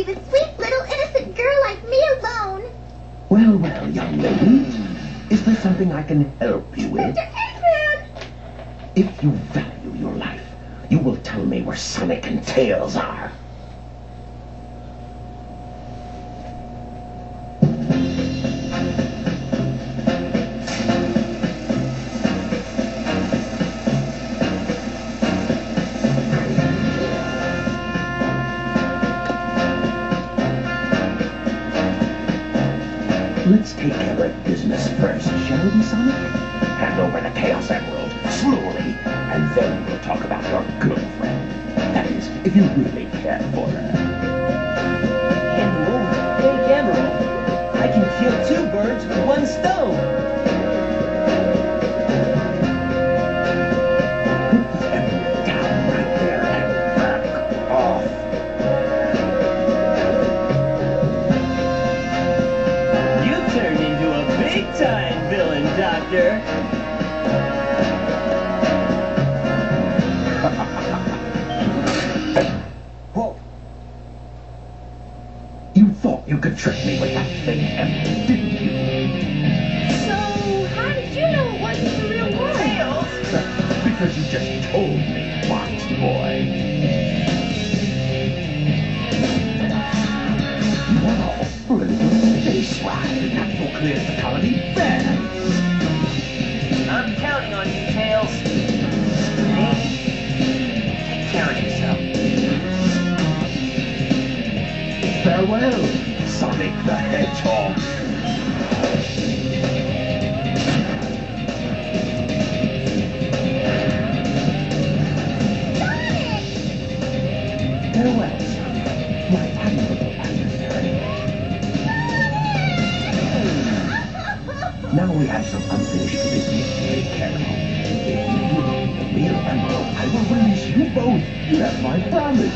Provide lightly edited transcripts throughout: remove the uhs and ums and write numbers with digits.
leave a sweet little innocent girl like me alone. Well, well, young lady. Is there something I can help you with? Dr. Eggman! If you value your life, you will tell me where Sonic and Tails are. Let's take care of business first, shall we, Sonic? Hand over the Chaos Emerald, slowly, and then we'll talk about your girlfriend. That is, if you really care for her. Hand over the fake emerald. I can kill two birds with one stone. Put the emerald down right there and back off. You turned into a big-time villain, Doctor. Whoa. You thought you could trick me with that fake emerald, didn't you? So, how did you know it wasn't the real one? Tails! Because you just told me, Box Boy. Now, for a little space ride at your clear fatality fair. I'm counting on you, Tails. Hey, take care of yourself. Farewell, Sonic the Hedgehog. Farewell, Sonic, my admirable adversary. Now we have some unfinished business to take care of. If you give me the real emerald, I will release you both. That's my promise.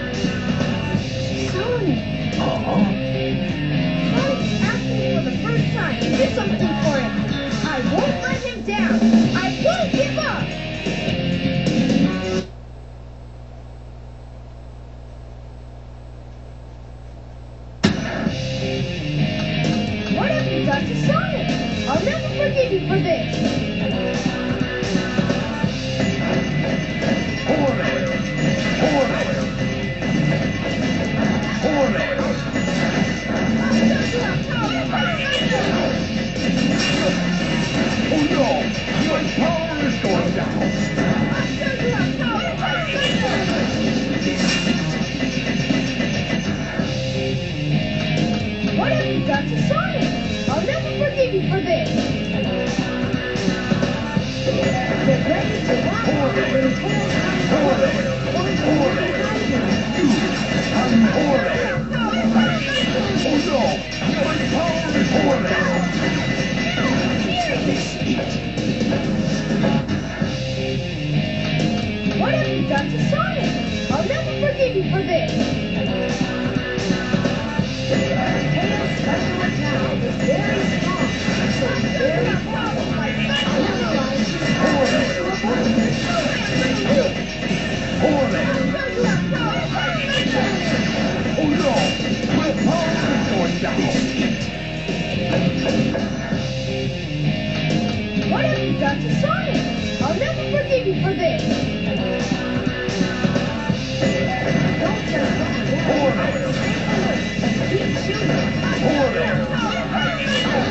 Sonic! Uh-huh. Sonic's asking for the first time to do something for him. I won't let him down. I won't give up. What have you done to Sonic? I'll never forgive you for this. Oh no! My power is going down! What have you done to Sonic? I'll never forgive you for this. Get ready to watch when Tails Oh no! My power is going down! What have you done to Sonic? I'll never forgive you for this. Tails' special attack is very strong, so it's very strong. Oh no! My power is going down! What have you done to Sonic? I'll never forgive you for this. Don't just stand there. Keep shooting.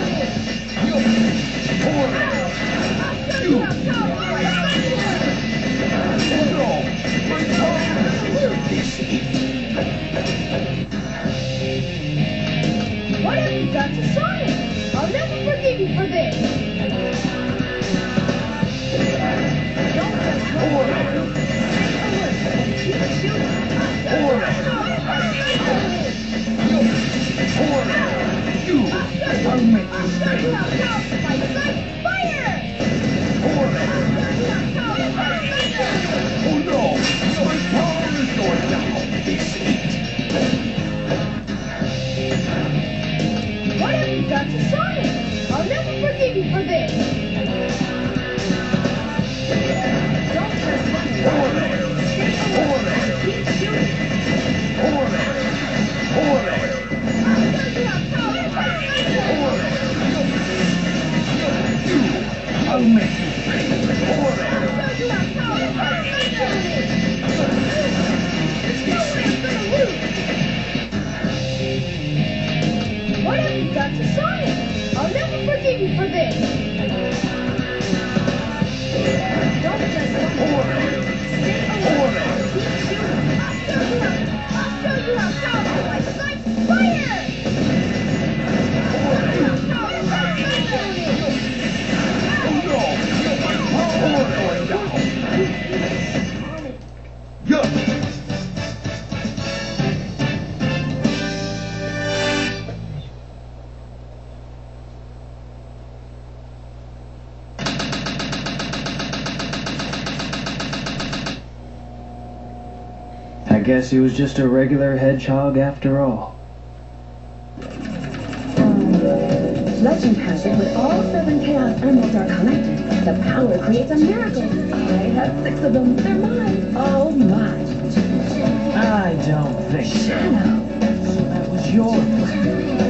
guess he was just a regular hedgehog after all. Legend has it when all 7 Chaos Emeralds are collected, the power creates a miracle. I have 6 of them. They're mine. Oh my. I don't think so. Shadow. So that was your plan.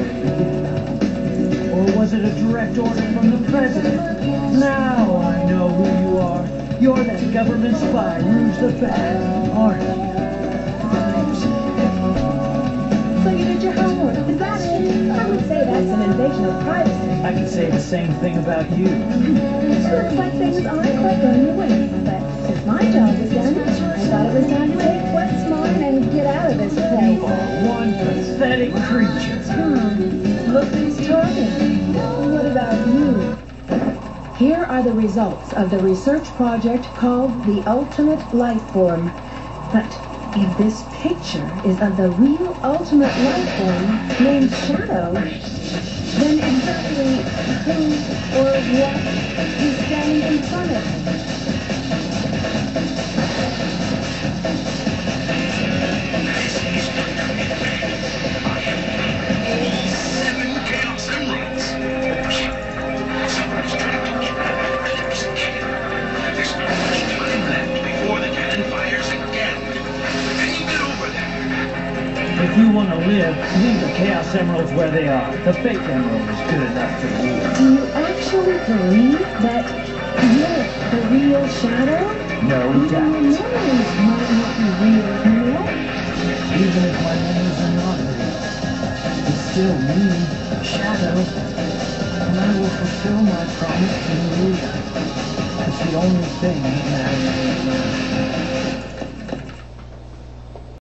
Or was it a direct order from the president? Now I know who you are. You're that government spy, Rouge the Bat, aren't you? So you did your homework. Is that it? I would say that's an invasion of privacy. I could say the same thing about you. Looks like things aren't quite going your way, but since my job was done, I thought it was time to take what's mine and get out of this place. You are one pathetic creature. Look who's talking. What about you? Here are the results of the research project called the Ultimate Life Form. But if this picture is of the real ultimate life form named Shadow, then exactly who or what is standing in front of him? If you want to live, leave the Chaos Emeralds where they are. The fake emerald is good enough for you. Do you actually believe that you're the real Shadow? No Your doubt. memories might not be real, you know? Even if my memories are not real, it's still me, Shadow. And I will fulfill my promise to Maria. It's the only thing that matters.